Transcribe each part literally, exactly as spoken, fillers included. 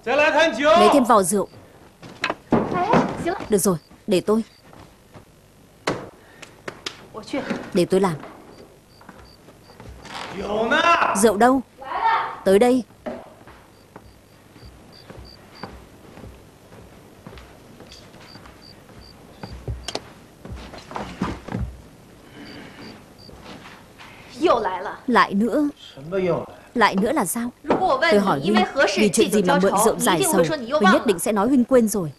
Lấy thêm vò rượu. Được rồi, để tôi. Để tôi làm. Rượu đâu? Tới đây. Lại nữa. Lại nữa là sao? Tôi hỏi Huynh, vì chuyện gì mà mượn rượu giải sầu, Huynh nhất định sẽ nói Huynh quên rồi.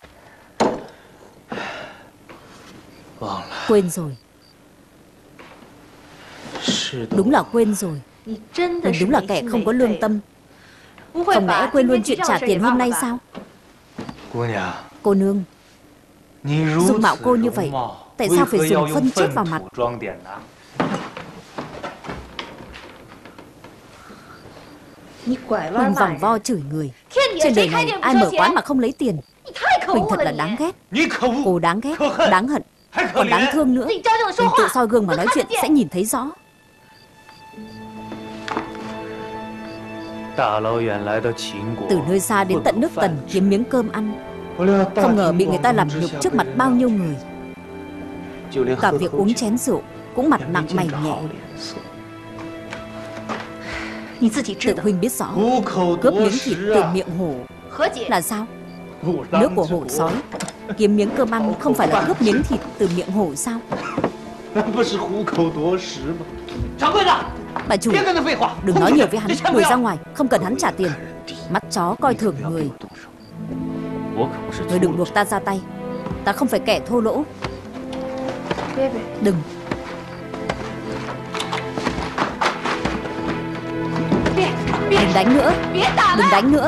Quên rồi. Đúng là quên rồi. Huynh đúng là kẻ không có lương tâm. Không lẽ quên luôn chuyện trả tiền hôm nay sao? Cô nương, dung mạo cô như vậy, tại sao phải dùng phân chết vào mặt? Huynh vòng vo chửi người. Trên đời này ai mở quán mà không lấy tiền? Huynh thật là đáng ghét. Cô đáng ghét, đáng hận, còn đáng thương nữa. Huynh tự soi gương mà nói chuyện sẽ nhìn thấy rõ. Từ nơi xa đến tận nước Tần kiếm miếng cơm ăn, không ngờ bị người ta làm nhục trước mặt bao nhiêu người. Cả việc uống chén rượu cũng mặt nặng mày nhẹ. Tự Huynh biết rõ, cướp miếng thịt từ miệng hổ là sao? Nước của hổ sói, kiếm miếng cơm ăn không phải là cướp miếng thịt từ miệng hổ sao? Bà chủ, đừng nói nhiều với hắn, đuổi ra ngoài, không cần hắn trả tiền. Mắt chó coi thường người. Người đừng buộc ta ra tay, ta không phải kẻ thô lỗ. Đừng. Đừng đánh nữa. Đừng đánh nữa.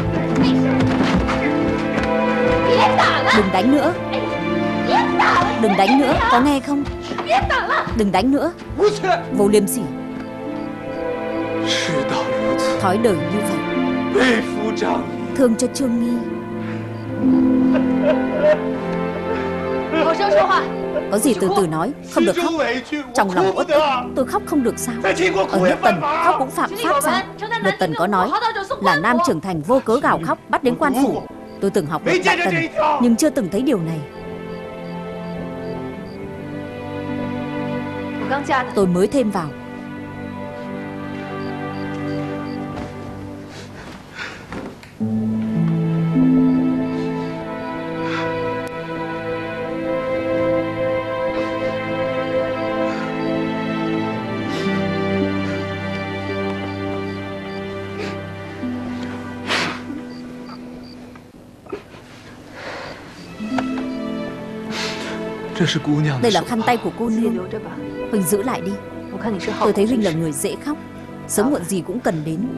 Đừng đánh nữa. Đừng đánh nữa, có nghe không? Đừng đánh nữa. Vô liêm sỉ. Thói đời như vậy, thương cho Trương Nghi. Có gì từ từ nói, không được khóc. Trong lòng uất ức, tôi khóc không được sao? Ở nước Tần khóc cũng phạm pháp sao? Luật Tần có nói là nam trưởng thành vô cớ gào khóc bắt đến quan phủ. Tôi từng học luật Đại Tần, nhưng chưa từng thấy điều này. Tôi mới thêm vào. Đây là khăn tay của cô nương, Huynh giữ lại đi. Tôi thấy Huynh là người dễ khóc, sớm muộn gì cũng cần đến.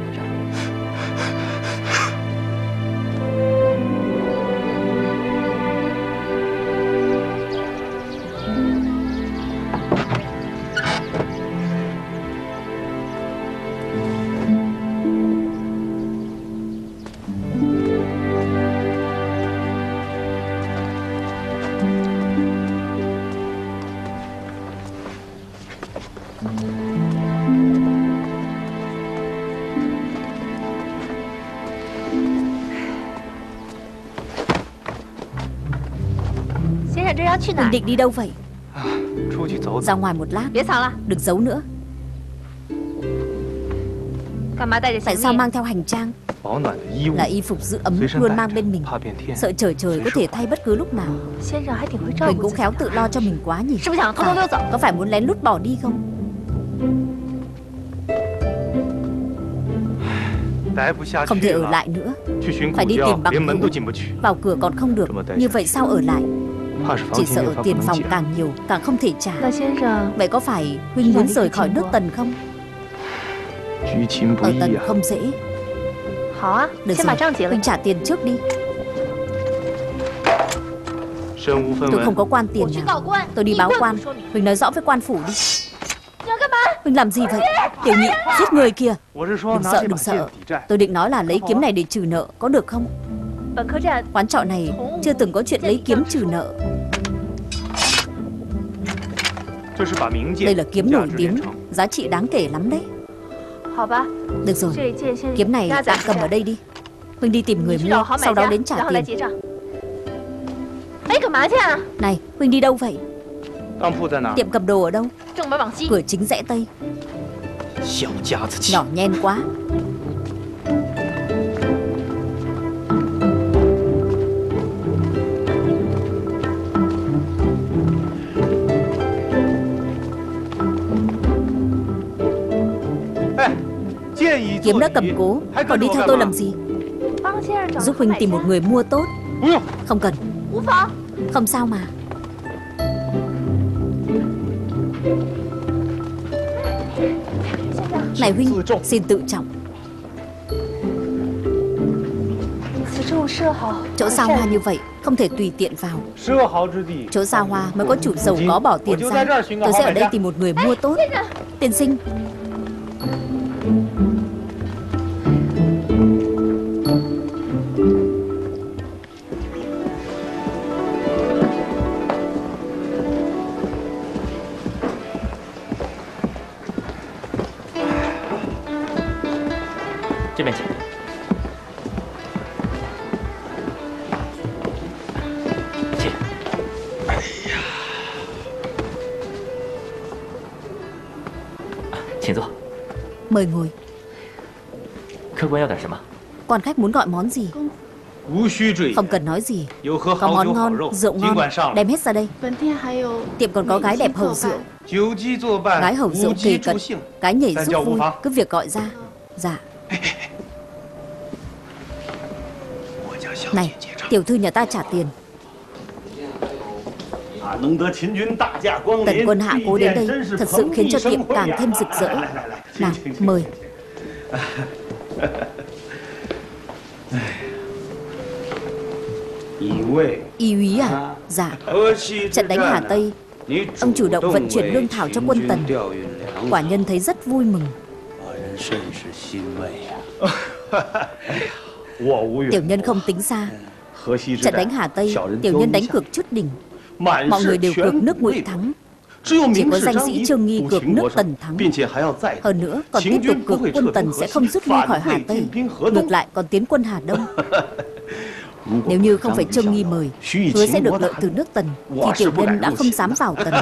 Huynh định đi đâu vậy? Ra ngoài một lát. Đừng giấu nữa. Tại sao mang theo hành trang? Là y phục giữ ấm luôn mang bên mình, sợ trời trời có thể thay bất cứ lúc nào. Huynh cũng khéo tự lo cho mình quá nhỉ? À, có phải muốn lén lút bỏ đi không? Không thể ở lại nữa, phải đi tìm bằng hữu. Vào cửa còn không được, như vậy sao ở lại? Chỉ sợ tiền phòng càng nhiều càng không thể trả. Vậy có phải Huynh muốn rời khỏi nước Tần không? Ở Tần không dễ. Được rồi, Huynh trả tiền trước đi. Tôi không có quan tiền nào. Tôi đi báo quan. Huynh nói rõ với quan phủ đi. Huynh làm gì vậy? Tiểu nhị, giết người kìa. Đừng sợ, đừng sợ. Tôi định nói là lấy kiếm này để trừ nợ, có được không? Quán trọ này chưa từng có chuyện lấy kiếm trừ nợ. Đây là kiếm nổi tiếng, giá trị đáng kể lắm đấy. Được rồi, kiếm này tạm cầm ở đây đi. Huynh đi tìm người mua, sau đó đến trả tiền. Này, Huynh đi đâu vậy? Tiệm cầm đồ ở đâu? Cửa chính rẽ tây. Nhỏ nhen quá. Kiếm đã cầm cố, còn đi theo tôi làm gì? Giúp Huynh tìm một người mua tốt. Không cần. Không sao mà. Này Huynh, xin tự trọng. Chỗ xa hoa như vậy không thể tùy tiện vào. Chỗ xa hoa mới có chủ giàu có bỏ tiền ra. Tôi sẽ ở đây tìm một người mua tốt. Tiên sinh. Mời ngồi. Quan khách muốn gọi món gì? Không cần nói gì. Có món ngon, rượu ngon, đem hết ra đây. Tiệm còn có gái đẹp hầu rượu. Gái hầu rượu kề cận, gái nhảy giúp vui, cứ việc gọi ra. Dạ. Này, tiểu thư nhà ta trả tiền. Tần quân hạ cố đến đây thật sự khiến cho tiệm càng thêm rực rỡ. Nào, mời. Y úy à? Dạ. Trận đánh Hà Tây, ông chủ động vận chuyển lương thảo cho quân Tần. Quả nhân thấy rất vui mừng. Tiểu nhân không tính xa. Trận đánh Hà Tây, tiểu nhân đánh cược chút đỉnh. Mọi người đều cược nước Ngụy thắng. Chỉ có danh sĩ Trương Nghi cược nước Tần thắng. Hơn nữa còn tiếp tục cược quân Tần sẽ không rút lui khỏi Hà Tây, ngược lại còn tiến quân Hà Đông. Nếu như không phải Trương Nghi mời, hứa sẽ được lợi từ nước Tần, thì tiểu nhân đã không dám vào Tần.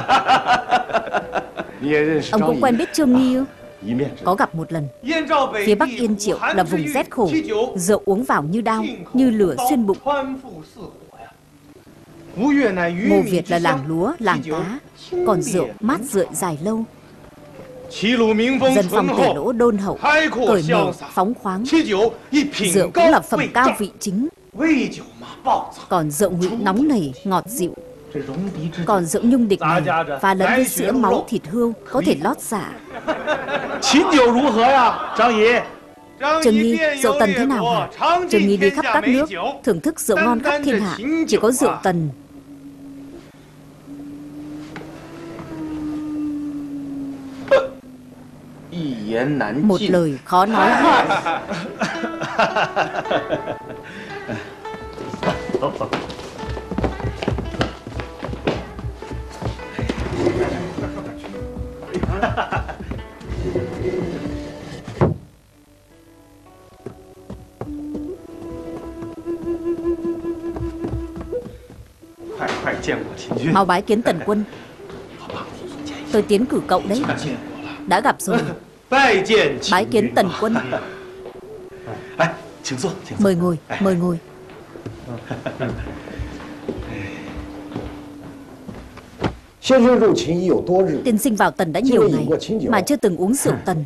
Ông cũng quen biết Trương Nghi ư? Có gặp một lần. Phía Bắc Yên Triệu là vùng rét khổ, rượu uống vào như đao, như lửa xuyên bụng. Ngô Việt là làng lúa, làng cá, còn rượu mát rượi dài lâu. Dân phong tể lỗ đôn hậu, cởi mở, phóng khoáng. Rượu cũng là phẩm cao vị chính. Còn rượu Ngụy nóng nảy, ngọt dịu. Còn rượu Nhung Địch này pha lẫn với sữa máu thịt hươu, có thể lót dạ. Trương Nghi, rượu Tần thế nào hả? Trương Nghi đi khắp các nước, thưởng thức rượu ngon khắp thiên hạ, chỉ có rượu Tần. Một lời khó nói hết. Mau bái kiến Tần quân. Tôi tiến cử cậu đấy. Đã gặp rồi. Bái kiến Tần quân. Mời ngồi, mời ngồi. Tiên sinh vào Tần đã nhiều ngày mà chưa từng uống rượu Tần.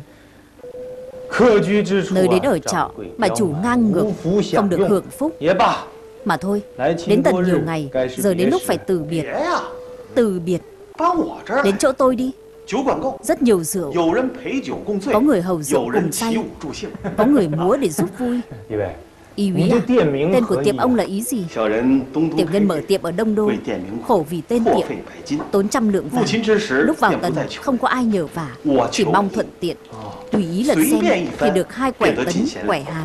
Nơi đến ở trọ mà chủ ngang ngược, không được hưởng phúc. Mà thôi, đến Tần nhiều ngày, giờ đến lúc phải từ biệt. Từ biệt. Đến chỗ tôi đi. Rất nhiều rượu. Có người hầu rượu cùng say, có người múa để giúp vui. Y úy à, tên của tiệm ông là ý gì? Tiểu nhân mở tiệm ở Đông Đô, khổ vì tên tiệm, tốn trăm lượng vàng. Lúc vào Tần không có ai nhờ vả, chỉ mong thuận tiện. Tùy ý lật xem thì được hai quẻ tấn, quẻ hàm.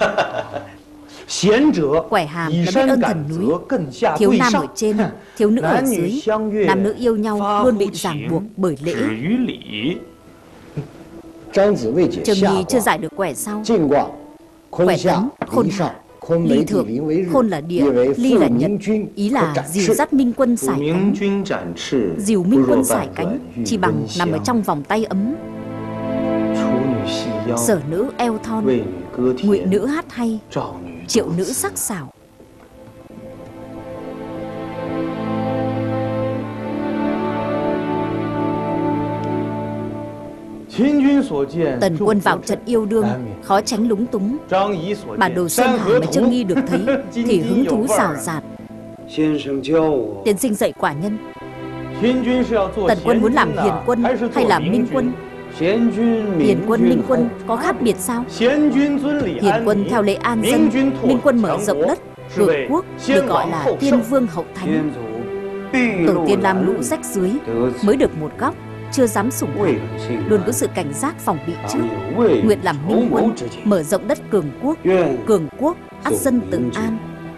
Quẻ hàm là biết ơn thần núi. Thiếu nam ở trên, thiếu nữ ở dưới. Nam nữ yêu nhau luôn bị ràng buộc bởi lễ. Trương Nghi chưa giải được quẻ sau. Quẻ tấn, khôn hạ, Ly thượng, khôn là địa, ly là nhật, ý là dìu dắt minh quân sải cánh. Dìu minh quân sải cánh chỉ bằng nằm ở trong vòng tay ấm. Sở nữ eo thon, ngụy nữ hát hay, triệu nữ sắc sảo. Tần quân vào trận yêu đương, khó tránh lúng túng. Bản đồ Sơn Hải mà Trương Nghi được thấy thì hứng thú rào rạt. Tiên sinh dạy quả nhân. Tần quân muốn làm hiền quân hay làm minh quân? Hiền quân, minh quân có khác biệt sao? Hiền quân theo lễ an dân, minh quân mở rộng đất, hưởng quốc, được gọi là tiên vương hậu thánh. Tổ tiên làm lũ rách dưới, mới được một góc, chưa dám sủng ái, luôn có sự cảnh giác phòng bị trước. Nguyện làm minh quân, mở rộng đất cường quốc, cường quốc ắt dân tự an.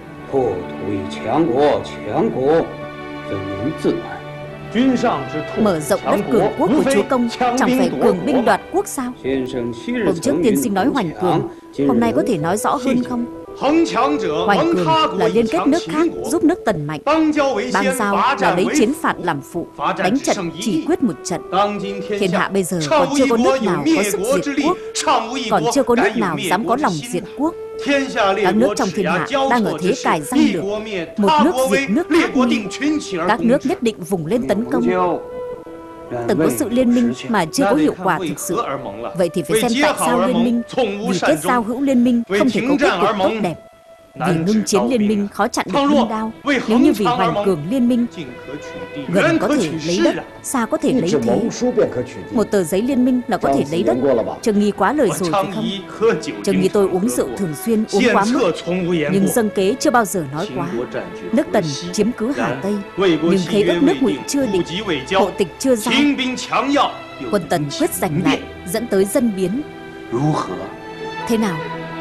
Mở rộng đất cường quốc của chúa công chẳng phải cường binh đoạt quốc sao? Hôm trước tiên sinh nói hoành cường, hôm nay có thể nói rõ hơn không? Hoành cường là liên kết nước khác giúp nước Tần mạnh. Bang giao là lấy chiến phạt làm phụ, đánh trận chỉ quyết một trận. Thiên hạ bây giờ còn chưa có nước nào có sức diệt quốc, còn chưa có nước nào dám có lòng diệt quốc. Các nước trong thiên hạ đang ở thế cài răng lược, một nước diệt nước khác nguy. Các nước nhất định vùng lên tấn công. Từng có sự liên minh mà chưa có hiệu quả thực sự. Vậy thì phải xem tại sao liên minh. Vì kết giao hữu liên minh không thể có kết cục tốt đẹp. Vì ngưng chiến liên minh khó chặn được hung đao. Nếu như vì hoành cường liên minh, gần có thể lấy đất, xa có thể lấy thế. Một tờ giấy liên minh là có thể lấy đất. Trương Nghi quá lời rồi phải không? Trương Nghi tôi uống rượu thường xuyên, uống quá mức, nhưng dâng kế chưa bao giờ nói quá. Nước Tần chiếm cứ Hà Tây, nhưng khế ước nước Ngụy chưa định, hộ tịch chưa ra. Quân Tần quyết giành lại, dẫn tới dân biến. Thế nào?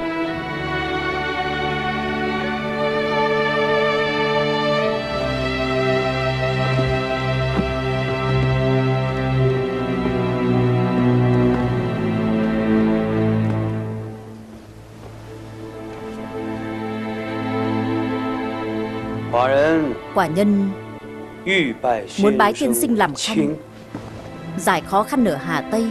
Quả nhân muốn bái tiên sinh làm khanh, giải khó khăn ở Hà Tây.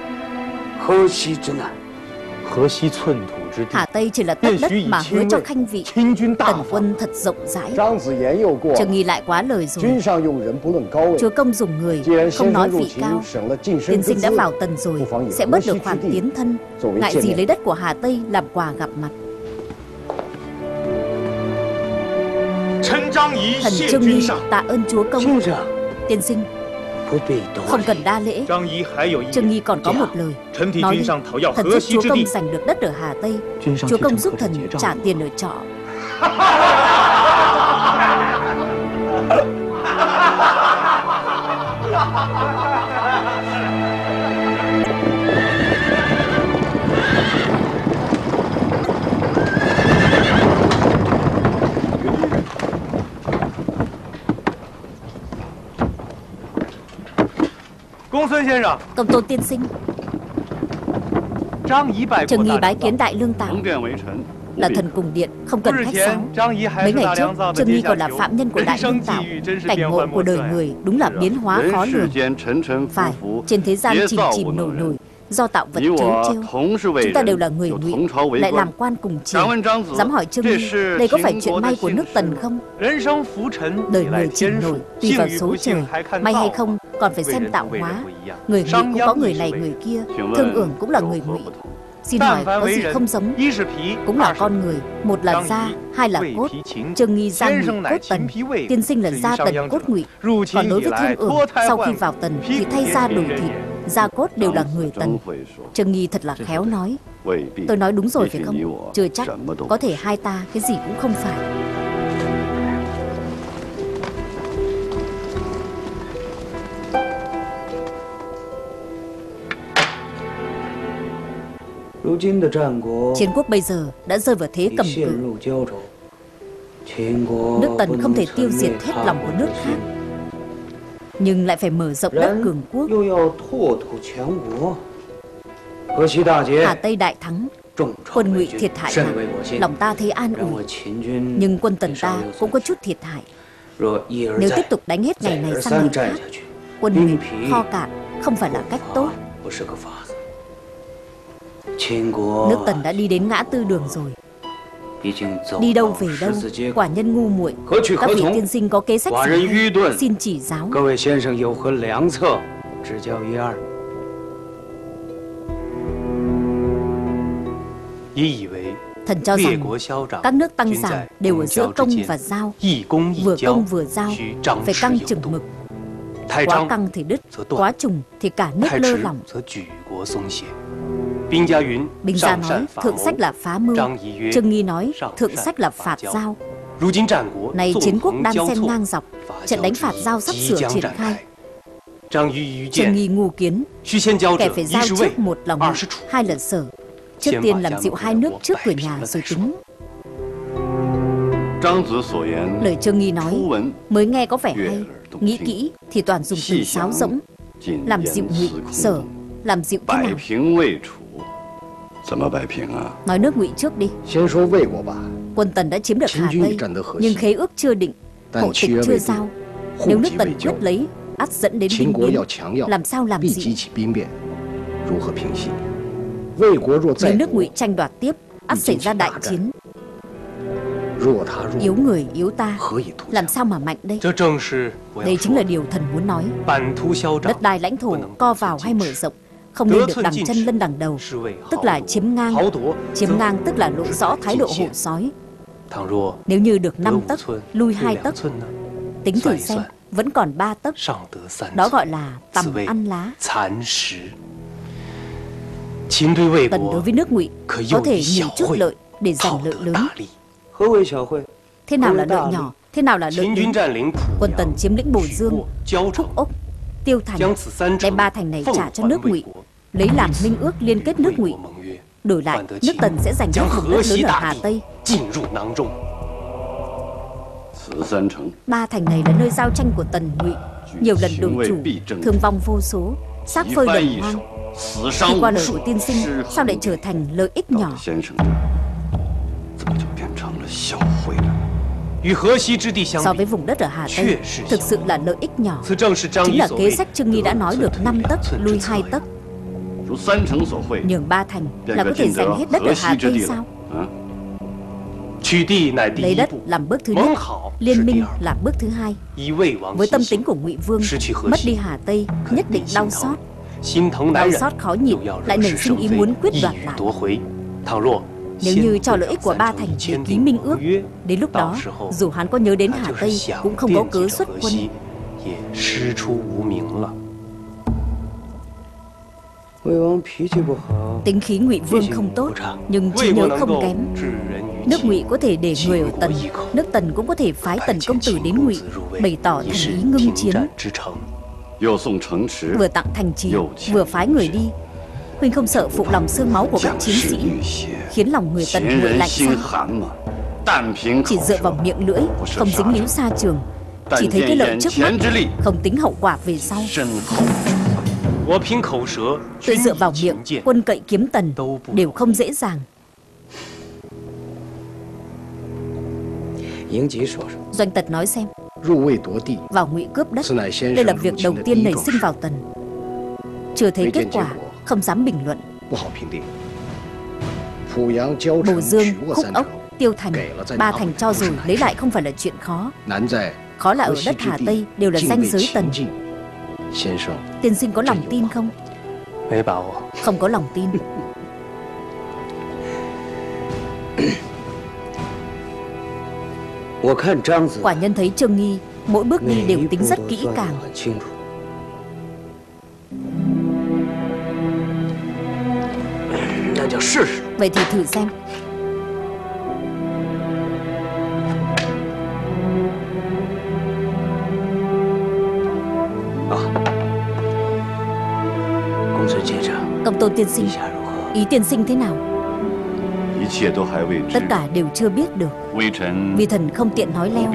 Hà Tây chỉ là tấc đất mà hứa cho khanh vị. Tần quân thật rộng rãi. Trương Nghi lại quá lời rồi. Chúa công dùng người, không nói vị cao. Tiên sinh đã vào Tần rồi, sẽ bớt được khoản tiến thân. Ngại gì lấy đất của Hà Tây làm quà gặp mặt. Thần Trương Nghi tạ ơn chúa công. Tiên sinh không cần đa lễ. Trương Nghi còn có một lời. Nói đi. Thần giúp chúa công giành được đất ở Hà Tây. Chúa công giúp thần trả tiền ở trọ. Công tôn tiên sinh. Trương Nghi bái kiến đại lương tảo. Là thần cùng điện, không cần khách sáo. Mấy ngày trước, Trương Nghi còn là phạm nhân của đại lương tảo. Cảnh ngộ của đời người đúng là biến hóa khó lường. Phải, trên thế gian chìm chìm nổi nổi, do tạo vật trớ trêu. Chúng ta đều là người Ngụy, lại làm quan cùng triều. Dám hỏi Trương Nghi, đây có phải chuyện may của nước Tần không? Đời người chìm nổi, tùy vào số trời, may hay không còn phải xem tạo hóa. Người Ngụy cũng có người này người kia, Thương Ưởng cũng là người Ngụy. Xin hỏi có gì không giống? Cũng là con người, một là da, hai là cốt. Trương Nghi da Ngụy cốt Tần, tiên sinh là da Tần cốt Ngụy. Còn đối với Thương Ưởng, sau khi vào Tần thì thay da đổi thịt, da cốt đều là người Tần. Trương Nghi thật là khéo nói. Tôi nói đúng rồi phải không? Chưa chắc, có thể hai ta cái gì cũng không phải. Chiến quốc bây giờ đã rơi vào thế cầm cự. Nước Tần không thể tiêu diệt hết lòng của nước khác, nhưng lại phải mở rộng đất cường quốc. Hà Tây đại thắng, Quân Ngụy thiệt hại nặng, lòng ta thấy an ủi. Nhưng quân Tần ta cũng có chút thiệt hại. Nếu tiếp tục đánh hết ngày này sang ngày khác, quân Ngụy kho cạn không phải là cách tốt. Nước Tần đã đi đến ngã tư đường rồi. Đi đâu về đâu, quả nhân ngu muội. Các vị tiên sinh có kế sách gì hay, xin chỉ giáo. Thần cho rằng các nước tăng giảm đều ở giữa công và giao, vừa công vừa giao, phải căng chừng mực. Quá căng thì đứt, quá trùng thì cả nước lơ lỏng. Binh gia nói thượng sách là phá mưu, Trương Nghi nói thượng sách là phạt giao. Này chiến quốc đang xen ngang dọc, trận đánh phạt giao sắp sửa triển khai. Trương Nghi ngu kiến, kẻ phải giao trước một lòng Ngụy, hai lần Sở. Trước tiên làm dịu hai nước trước cửa nhà rồi tính. Lời Trương Nghi nói mới nghe có vẻ hay, nghĩ kỹ thì toàn dùng từ sáo rỗng. Làm dịu Ngụy, Sở, làm dịu thế nào? Nói nước Ngụy trước đi. Quân Tần đã chiếm được Hà Tây, nhưng khế ước chưa định, hộ tịch chưa giao. Nếu nước Tần quyết lấy, ắt dẫn đến binh biến. Làm sao làm gì? Nếu nước Ngụy tranh đoạt tiếp, ắt xảy ra đại chiến. Yếu người yếu ta, làm sao mà mạnh đây? Đây chính là điều thần muốn nói. Đất đai lãnh thổ co vào hay mở rộng, không nên được đằng chân lân đằng đầu, tức là chiếm ngang. Chiếm ngang tức là lộ rõ thái độ hổ sói. Nếu như được năm tấc, lui hai tấc, tính thử xem, vẫn còn ba tấc. Đó gọi là tằm ăn lá. Tần đối với nước Ngụy có thể nhiều chút lợi để giành lợi lớn. Thế nào là lợi nhỏ, thế nào là lợi lớn? Quân Tần chiếm lĩnh Bồ Dương, Phúc Ốc, Tiêu Thành, đem ba thành này trả cho nước Ngụy, lấy làm minh ước liên kết nước Ngụy. Đổi lại, nước Tần sẽ giành hết vùng đất lớn ở Hà Tây. Ba thành này là nơi giao tranh của Tần Ngụy, nhiều lần đổi chủ, thương vong vô số, xác phơi đồng hoang. Khi qua lời của tiên sinh, sao lại trở thành lợi ích nhỏ? So với vùng đất ở Hà Tây, thực sự là lợi ích nhỏ. Chính là kế sách Trương Nghi đã nói được năm tấc, lui hai tấc. Nhường ba thành là có thể giành hết đất ở Hà Tây sao? Lấy đất làm bước thứ nhất, liên minh là bước thứ hai. Với tâm tính của Ngụy Vương, mất đi Hà Tây nhất định đau xót. Đau xót khó nhịn, lại nảy sinh ý muốn quyết đoạt lại. Nếu như cho lợi ích của ba thành để ký minh ước, đến lúc đó dù hắn có nhớ đến Hà Tây cũng không có cớ xuất quân. Tính khí Ngụy Vương không tốt, nhưng trí nhớ không kém. Nước Ngụy có thể để người ở Tần, nước Tần cũng có thể phái Tần công tử đến Ngụy, bày tỏ thành ý ngưng chiến. Vừa tặng thành trì, vừa phái người đi. Huynh không sợ phụ lòng xương máu của các chiến sĩ, khiến lòng người Tần nguội lạnh sao? Chỉ dựa vào miệng lưỡi, không dính líu xa trường, chỉ thấy cái lợi trước mắt, không tính hậu quả về sau. Tự dựa vào miệng, quân cậy kiếm Tần đều không dễ dàng. Doanh Tật nói xem. Vào Ngụy cướp đất, đây là việc đầu tiên nảy sinh vào Tần. Chưa thấy kết quả, không dám bình luận. Bồ Dương, Khúc Ốc, Tiêu Thành, ba thành cho rồi lấy lại không phải là chuyện khó. Khó là ở đất Hà Tây đều là ranh giới Tần. Tiên sinh có lòng tin không? Không có lòng tin. Quả nhân thấy Trương Nghi mỗi bước đi đều tính rất kỹ càng. Vậy thì thử xem. Công tôn tiên sinh, ý tiên sinh thế nào? Tất cả đều chưa biết được, vì thần không tiện nói leo.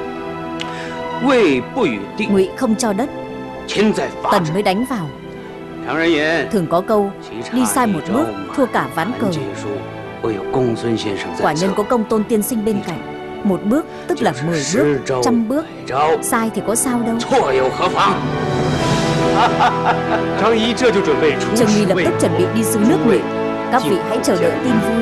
Ngụy không cho đất, Tần mới đánh vào. Thường có câu đi sai một bước thua cả ván cờ. Quả nhân có công Tôn tiên sinh bên cạnh. Một bước tức là mười bước, trăm bước. Sai thì có sao đâu. Trương Nghi lập tức chuẩn bị đi xứ nước Ngụy. Các vị hãy chờ đợi tin vui.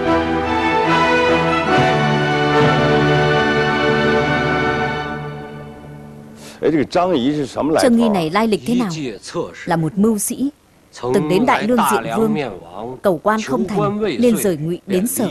Trương Nghi này lai lịch thế nào? Là một mưu sĩ, từng đến Đại Lương Diện Vương, cầu quan không thành, nên rời Ngụy đến Sở.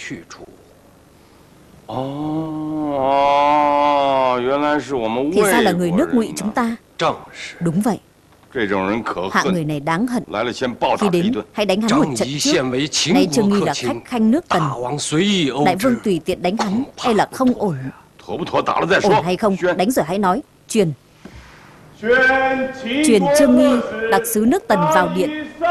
Thì ra là người nước Ngụy chúng ta. Đúng vậy. Hạng người này đáng hận. Khi đến hãy đánh hắn một trận trước. Nay Trương Nghi là khách khanh nước Tần. Đại vương tùy tiện đánh hắn hay là không ổn? Ổn hay không, đánh rồi hãy nói. Truyền Truyền Trương Nghi đặc sứ nước Tần vào điện.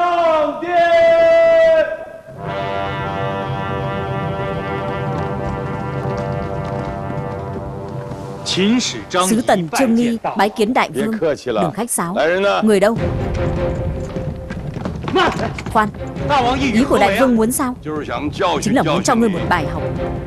Sứ Tần Trương Nghi bái kiến đại vương. Đừng khách sáo. Người đâu? Khoan, ý của đại vương muốn sao? Chính là muốn cho ngươi một bài học.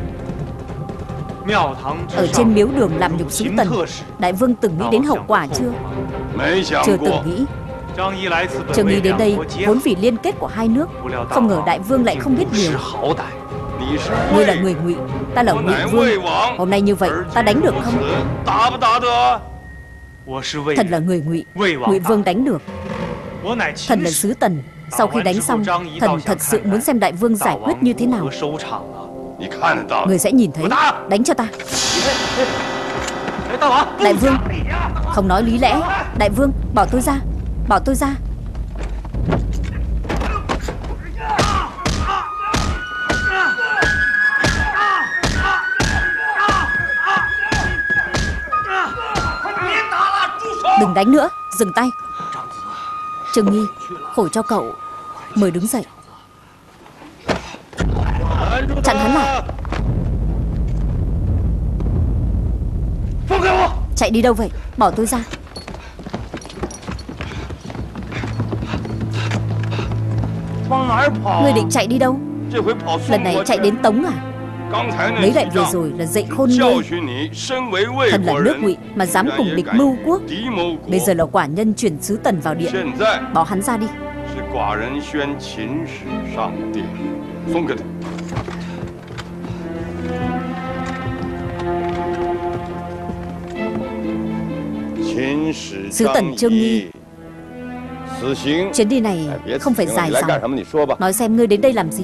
Ở trên miếu đường làm nhục sứ Tần, đại vương từng nghĩ đến hậu quả chưa? Chưa từng nghĩ. Trương Nghi đến đây vốn vì liên kết của hai nước, không ngờ đại vương lại không biết điều. Ngươi là người Ngụy, ta là Ngụy vương. Hôm nay như vậy ta đánh được không? Thần là người Ngụy, Ngụy vương đánh được. Thần là sứ Tần. Sau khi đánh xong, thần thật sự muốn xem đại vương giải quyết như thế nào. Người sẽ nhìn thấy. Đánh cho ta. Đại vương, không nói lý lẽ. Đại vương, bỏ tôi ra. Bỏ tôi ra. Đừng đánh nữa, dừng tay. Trương Nghi, khổ cho cậu. Mời đứng dậy. Chặn hắn lại. Chạy đi đâu vậy? Bỏ tôi ra. Ngươi định chạy đi đâu? Lần này chạy đến Tống à? Mấy đại vừa rồi là dạy khôn ngươi. Thần là nước Ngụy mà dám cùng địch mưu quốc. Bây giờ là quả nhân chuyển sứ Tần vào điện. Bỏ hắn ra đi. Sứ Tần Trương Nghi, chuyến đi này không phải dài dòng. Nói xem ngươi đến đây làm gì?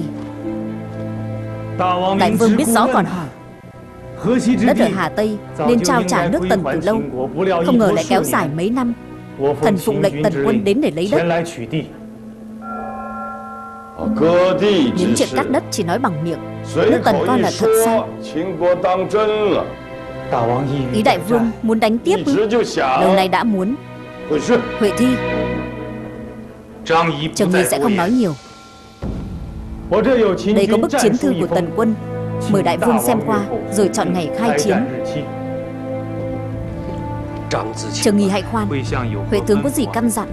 Đại vương biết rõ còn hỏi. Đất ở Hà Tây nên trao trả nước Tần từ lâu, không ngờ lại kéo dài mấy năm. Thần phụng lệnh Tần quân đến để lấy đất. Những chuyện cắt đất chỉ nói bằng miệng. Nước Tần coi là thật sao? Ý đại vương muốn đánh tiếp ư? Lâu nay đã muốn. Huệ Thi. Trương Nghi sẽ không nói nhiều. Đây có bức chiến thư của Tần quân. Mời đại vương xem qua rồi chọn ngày khai chiến. Trương Nghi hãy khoan. Huệ tướng có gì căn dặn?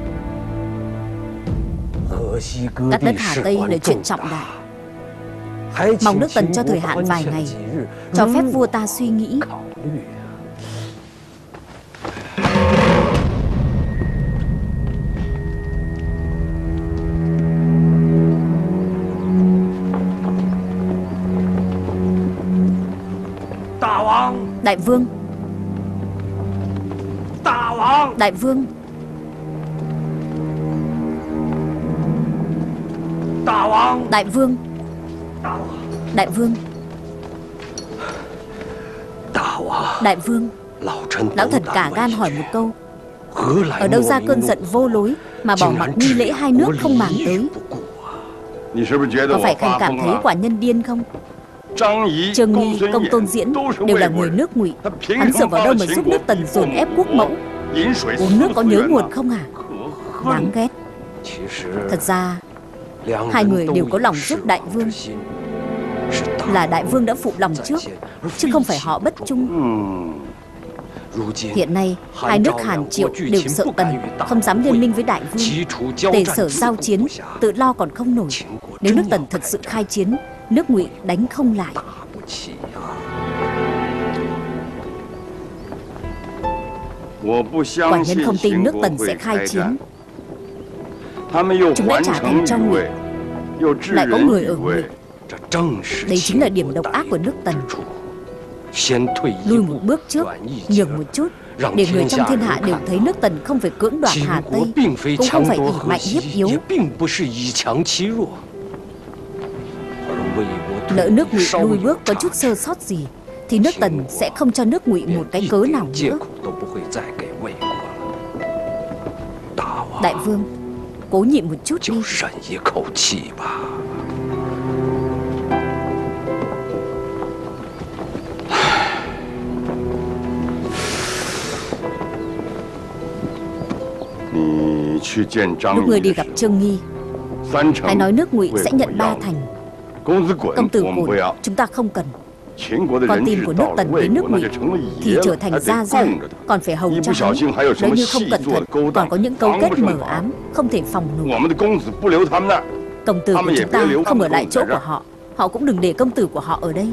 Cắt đất Hà Tây là chuyện trọng đại. Mong nước Tần cho thời hạn vài ngày, cho phép vua ta suy nghĩ. Đại vương. Đại vương. Đại vương. Đại vương. Đại vương. Lão thần cả gan hỏi một câu. Ở đâu ra cơn giận vô lối mà bỏ mặc nghi lễ hai nước không màng tới? Có phải khanh cảm thấy quả nhân điên không? Trương Nghi, Công Tôn Diễn đều là người nước Ngụy. Hắn dựa vào đâu mà giúp nước Tần dồn ép quốc mẫu? Uống nước có nhớ nguồn không hả? Đáng ghét. Thật ra hai người đều có lòng giúp đại vương. Là đại vương đã phụ lòng trước, chứ không phải họ bất trung. Hiện nay, hai nước Hàn Triệu đều sợ Tần, không dám liên minh với Đại Vương. Tề Sở giao chiến, tự lo còn không nổi. Nếu nước Tần thật sự khai chiến, nước Ngụy đánh không lại. Quả nhân không tin nước Tần sẽ khai chiến. Chúng đã trả thành cho Ngụy, lại có người ở Ngụy. Đây chính là điểm độc ác của nước Tần. Lùi một bước trước, nhường một chút, để người trong thiên hạ đều thấy nước Tần không phải cưỡng đoạt Hà Tây, cũng không phải ỷ mạnh hiếp yếu. Lỡ nước Ngụy lùi bước có chút sơ sót gì, thì nước Tần sẽ không cho nước Ngụy một cái cớ nào nữa. Đại Vương, cố nhịn một chút đi. Lúc người đi gặp Trương Nghi, hãy nói nước Ngụy sẽ nhận ba thành. Công tử Cổn chúng ta không cần. Con tin của nước Tần với nước Ngụy thì trở thành gia gia, còn phải hầu cho hắn. Nếu như không cẩn thận, còn có những câu kết mờ ám, không thể phòng nổi. Công tử của chúng ta không ở lại chỗ của họ, họ cũng đừng để công tử của họ ở đây.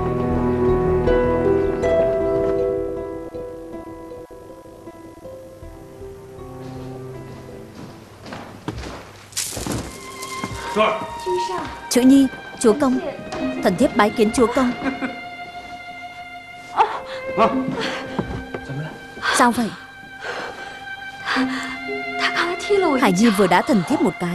Chữ Nhi, chúa công, thần thiếp bái kiến chúa công. Sao vậy? Hải Nhi vừa đá thần thiếp một cái.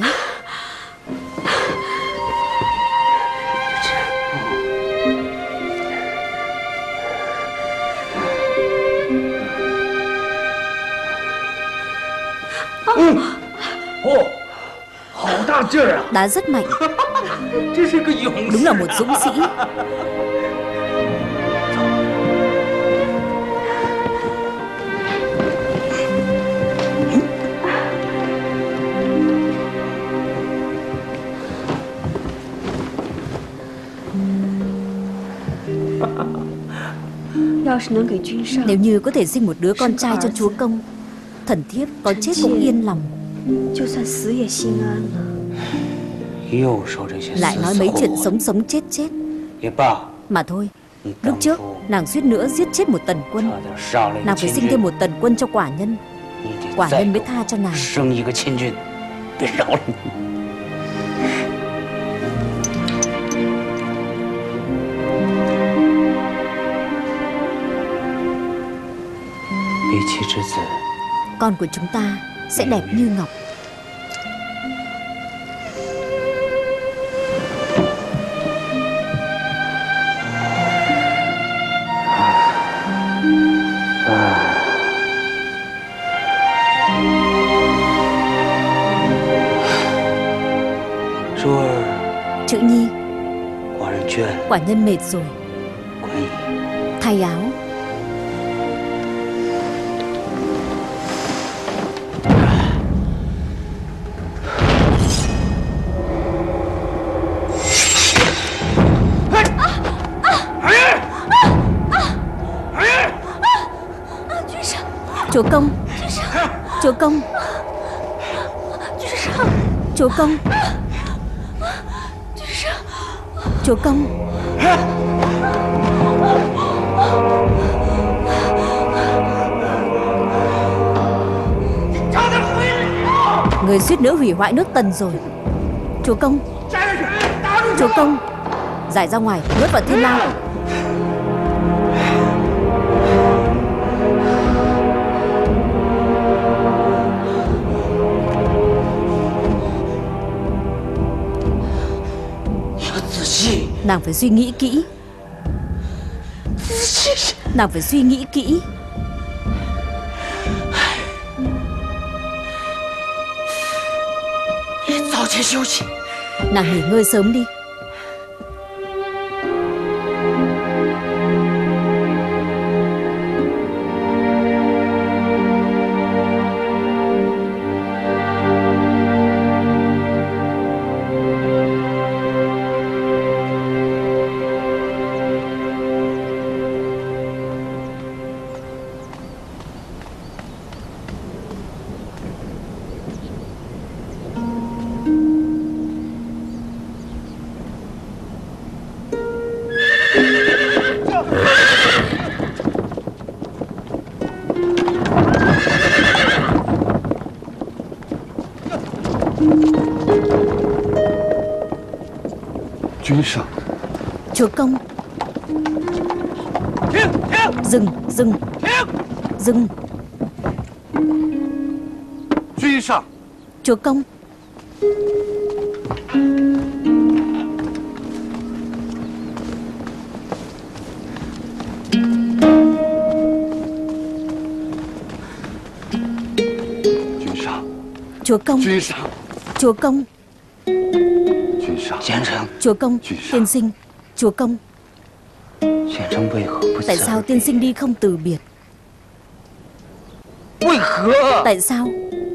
Đá rất mạnh. Đúng là một dũng sĩ. Nếu như có thể sinh một đứa con trai cho chúa công, thần thiếp có chết cũng yên lòng. Lại nói mấy chuyện sống sống chết chết. Mà thôi, lúc trước nàng suýt nữa giết chết một tần quân, nàng phải sinh thêm một tần quân cho quả nhân, quả nhân mới tha cho nàng. Con của chúng ta sẽ đẹp như ngọc. Chữ Nhi, quả nhân mệt rồi. Thay áo. Chúa công, chúa công, chúa công, chúa công. Người suýt nữa hủy hoại nước Tần rồi. Chúa công, chúa công, giải ra ngoài, nuốt vào thiên lao. Nàng phải suy nghĩ kỹ. Nàng phải suy nghĩ kỹ. Nàng nghỉ ngơi sớm đi. 君上. Chúa công. Dừng, dừng. Dừng. 君上. Chúa công. Chúa công. Chúa công. Chúa công. Tiên sinh. Chúa công. Tại sao tiên sinh đi không từ biệt? Tại sao?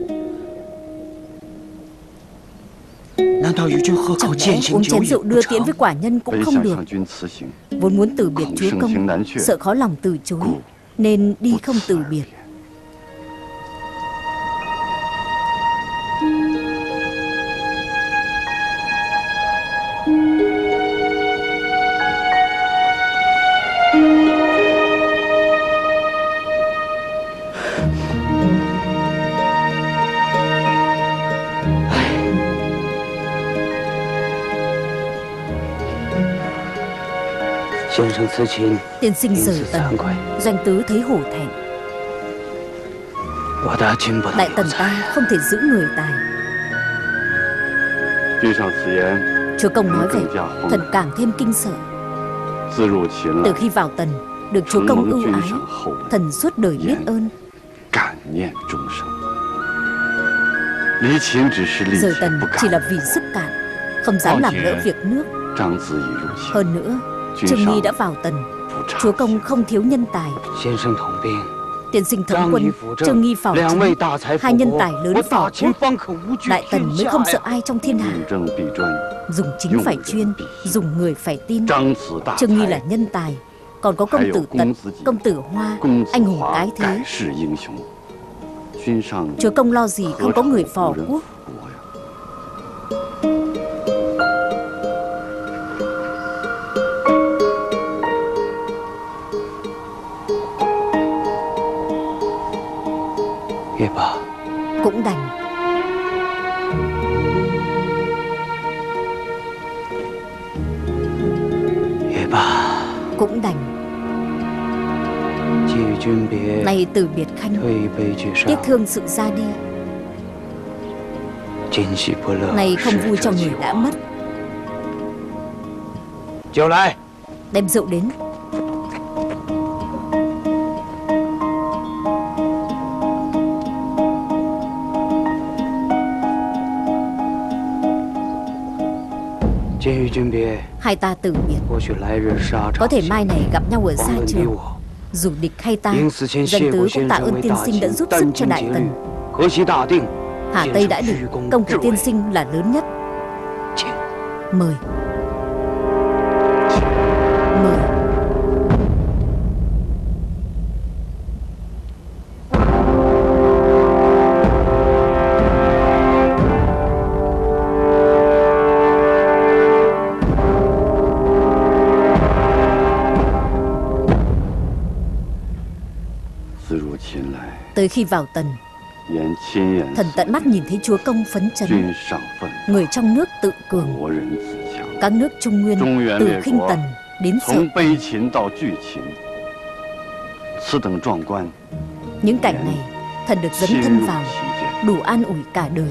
Chẳng lẽ uống chén rượu đưa tiễn với quả nhân cũng không được? Vốn muốn từ biệt chúa công, sợ khó lòng từ chối, nên đi không từ biệt. Tiên sinh rời tần, doanh tứ thấy hổ thẹn. Đại tần ta không thể giữ người tài. Chúa công nói vậy, thần càng thêm kinh sợ. Từ khi vào tần, được chúa công ưu ái, thần suốt đời biết ơn. Rời tần chỉ là vì sức cạn, không dám làm lỡ việc nước. Hơn nữa, Trương Nghi đã vào tần, chúa công không thiếu nhân tài. Tiên sinh thống quân, Trương Nghi phò chính, hai nhân tài lớn phò quốc. Đại tần mới không sợ ai trong thiên hạ. Dùng chính phải chuyên, dùng người phải tin. Trương Nghi là nhân tài, còn có công tử Tật, công tử Hoa, anh hùng cái thế. Chúa công lo gì không có người phò quốc. Cũng đành. Cũng đành. Này từ biệt khanh, tiếc thương sự ra đi. Này không vui cho người đã mất. Đem rượu đến. Hai ta từ biệt, có thể mai này gặp nhau ở xa trường. Dù địch hay ta, Doanh tứ cũng tạ ơn tiên sinh đã giúp sức cho Đại Tần. Hà Tây đã định, công của tiên sinh là lớn nhất. Mời. Mời. Tới khi vào tần, thần tận mắt nhìn thấy chúa công phấn chấn. Người trong nước tự cường, các nước Trung Nguyên từ khinh tần đến sợ. Những cảnh này thần được dấn thân vào, đủ an ủi cả đời.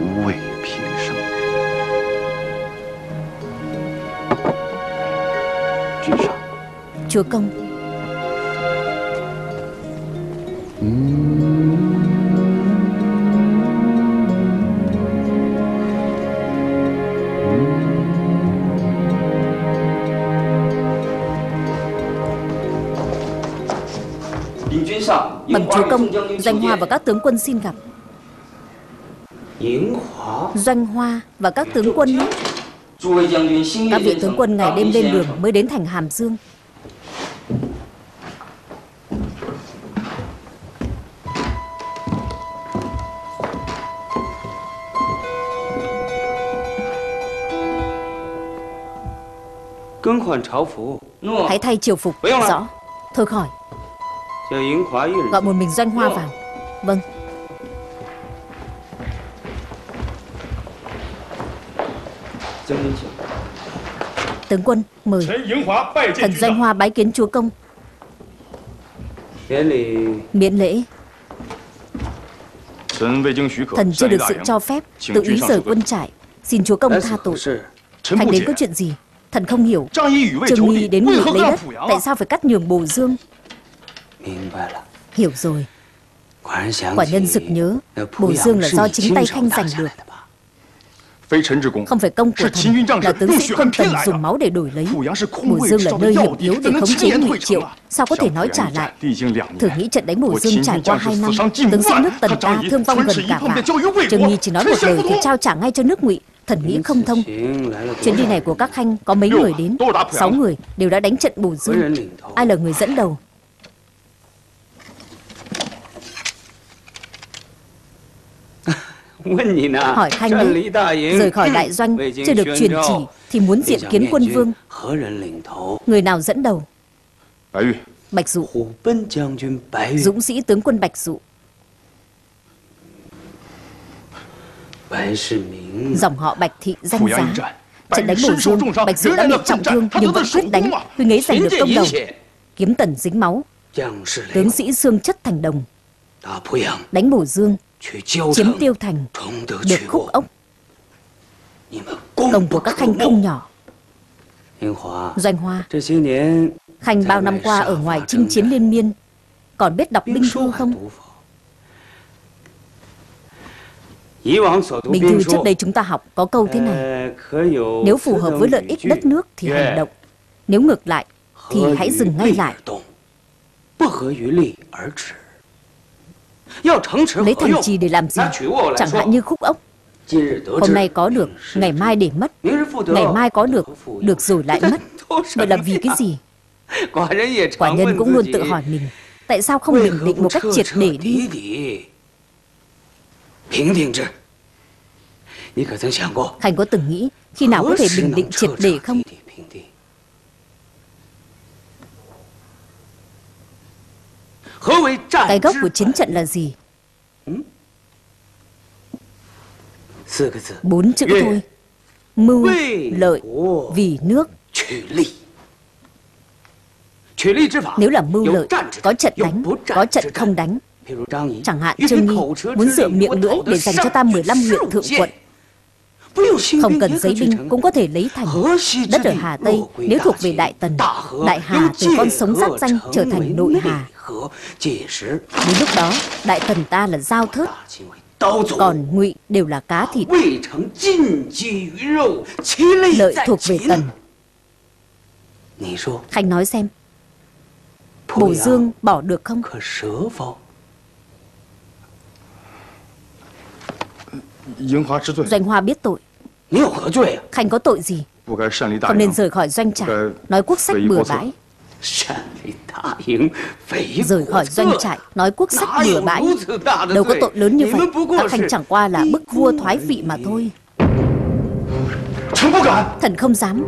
Chúa công. Bẩm chúa công, Doanh Hoa và các tướng quân xin gặp. Doanh Hoa và các tướng quân. Các vị tướng quân ngày đêm lên đường mới đến thành Hàm Dương. Hãy thay triều phục. Rõ. Thôi khỏi. Gọi một mình Doanh Hoa vào. Vâng. Tướng quân, mời. Thần Doanh Hoa bái kiến chúa công. Miễn lễ. Thần chưa được sự cho phép tự ý rời quân trại, xin chúa công tha tội. Khánh đến có chuyện gì? Thần không hiểu. Trương Nghi đến Ngụy lấy đất, tại sao phải cắt nhường Bồ Dương? Hiểu rồi. Quả nhân sực nhớ, Bồ Dương là do chính tay Khanh giành được, không phải công của thần, là tướng sĩ quân Tần dùng máu để đổi lấy. Bồ Dương là nơi hiểm yếu để khống chế Ngụy Triệu, sao có thể nói trả lại? Thử nghĩ trận đánh Bồ Dương trải qua hai năm, tướng sĩ nước Tần ta thương vong gần cả vạn. Trương Nghi chỉ nói một lời thì trao trả ngay cho nước Ngụy. Thần nghĩ không thông. Chuyến đi này của các khanh có mấy người đến? Sáu người đều đã đánh trận Bồ Dương. Ai là người dẫn đầu? Hỏi Khanh đấy. Rời khỏi đại doanh chưa được truyền chỉ thì muốn diện kiến quân vương. Người nào dẫn đầu? Bạch Dụ. Dũng sĩ tướng quân Bạch Dụ. Dòng họ Bạch thị danh giá. Trận đánh Bồ Dương, Bạch Dụ đã bị trọng thương nhưng vẫn quyết đánh, huynh ấy giành được công đầu. Kiếm Tần dính máu, tướng sĩ xương chất thành đồng. Đánh Bồ Dương, chiếm Tiêu Thành, được Khúc Ốc. Công của các khanh không nhỏ. Doanh Hoa, khanh bao năm qua ở ngoài chinh chiến liên miên, còn biết đọc binh thư không? Bình thư trước đây chúng ta học có câu thế này: nếu phù hợp với lợi ích đất nước thì hành động, nếu ngược lại thì hãy dừng ngay lại. Lấy thành trì để làm gì? Chẳng hạn như Khúc Ốc. Hôm nay có được, ngày mai để mất. Ngày mai có được, được rồi lại mất. Vậy là vì cái gì? Quả nhân cũng luôn tự hỏi mình, tại sao không bình định một cách triệt để đi? Khanh có từng nghĩ khi nào có thể bình định triệt để không? Cái gốc của chiến trận là gì? Bốn chữ thôi: mưu, lợi, vì nước. Nếu là mưu lợi, có trận đánh, có trận không đánh. Chẳng hạn Trương Nghi muốn dựa miệng lưỡi để dành cho ta mười lăm huyện thượng quận, không cần giấy binh cũng có thể lấy thành. Đất ở Hà Tây nếu thuộc về Đại Tần, Đại Hà từ con sống giáp danh trở thành Nội Hà. Đến lúc đó Đại Tần ta là dao thớt, còn Ngụy đều là cá thịt. Lợi thuộc về Tần. Khanh nói xem, Bồ Dương bỏ được không? Doanh Hoa biết tội. Khanh có tội gì? Không nên rời khỏi doanh trại, nói quốc sách bừa bãi. Rời khỏi doanh trại, nói quốc sách bừa bãi, đâu có tội lớn như vậy. Các khanh chẳng qua là bức vua thoái vị mà thôi. Thần không dám.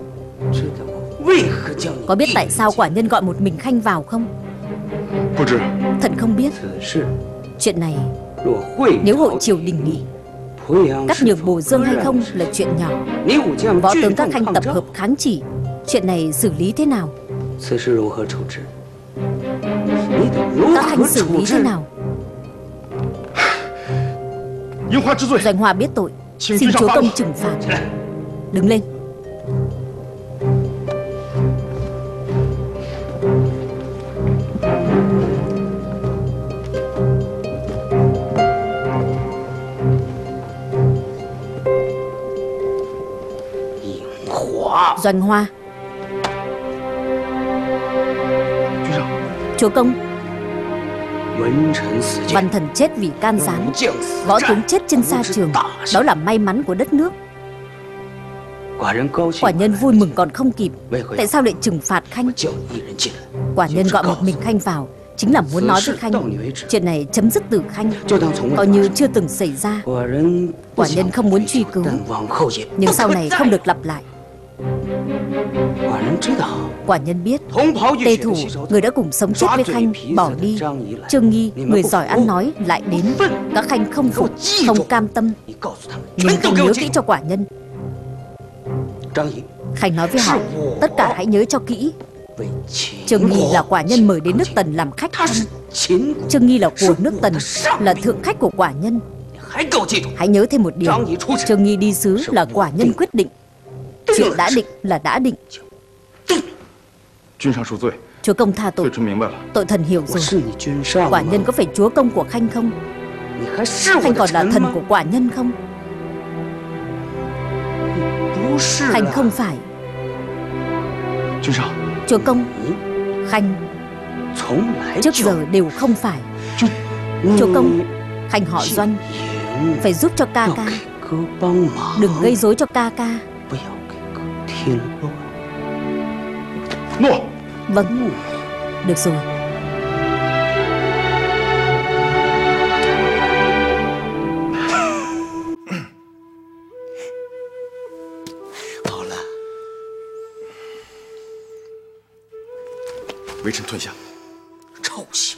Có biết tại sao quả nhân gọi một mình Khanh vào không? Thần không biết. Chuyện này nếu hội triều đình nghị cắt nhường Bồ Dương hay không là chuyện nhỏ. Võ tướng các khanh tập hợp kháng chỉ, chuyện này xử lý thế nào? Các khanh xử lý thế nào? Doanh Hoa biết tội, xin chúa công trừng phạt. Đứng lên. Doanh Hoa. Chúa công, văn thần chết vì can gián, võ tướng chết trên sa trường, đó là may mắn của đất nước. Quả nhân vui mừng còn không kịp, tại sao lại trừng phạt Khanh? Quả nhân gọi một mình Khanh vào chính là muốn nói với Khanh, chuyện này chấm dứt từ Khanh, coi như chưa từng xảy ra. Quả nhân không muốn truy cứu, nhưng sau này không được lặp lại. Quả nhân biết Tê Thủ, người đã cùng sống chết với Khanh, bỏ đi. Trương Nghi, người giỏi ăn nói, lại đến. Các khanh không phục, không cam tâm. Nhưng Khanh nhớ kỹ cho quả nhân, Khanh nói với họ, tất cả hãy nhớ cho kỹ. Trương Nghi là quả nhân mời đến nước Tần làm khách khanh. Trương Nghi là của nước Tần, là thượng khách của quả nhân. Hãy nhớ thêm một điều, Trương Nghi đi xứ là quả nhân quyết định. Chuyện đã định là đã định. Chúa công tha tội. Tội thần hiểu rồi. Quả nhân có phải chúa công của Khanh không? Khanh còn là thần của quả nhân không? Khanh không phải. Chúa công, Khanh trước giờ đều không phải. Chúa công, Khanh họ Doanh, phải giúp cho ca ca, đừng gây rối cho ca ca. Vâng, được rồi. 微臣退下。臭行！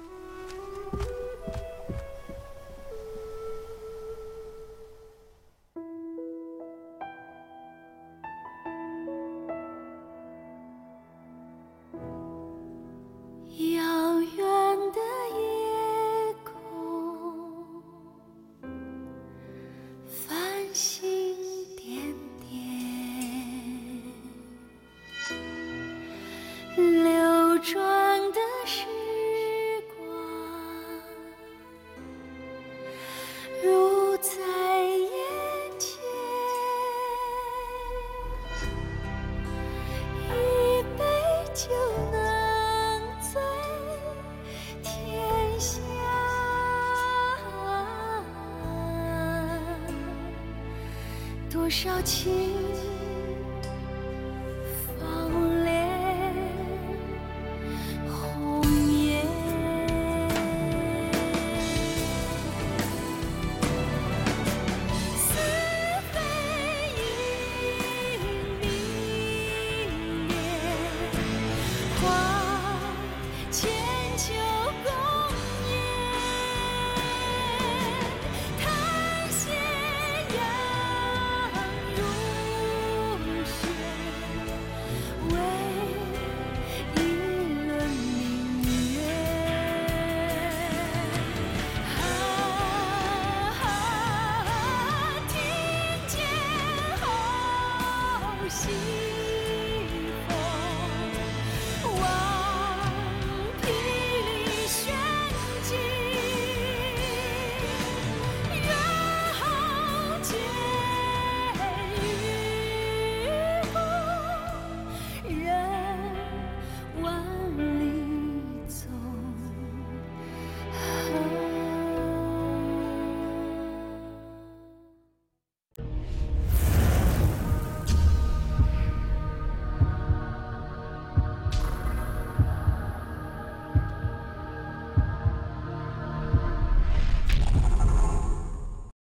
遥远的夜空，繁星点点，流转的时光如在眼前，一杯酒能醉天下，多少情